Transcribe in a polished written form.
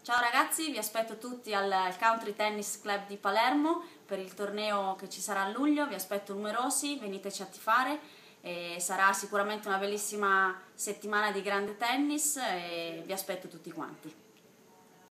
Ciao ragazzi, vi aspetto tutti al Country Tennis Club di Palermo per il torneo che ci sarà a luglio, vi aspetto numerosi, veniteci a tifare e sarà sicuramente una bellissima settimana di grande tennis e vi aspetto tutti quanti.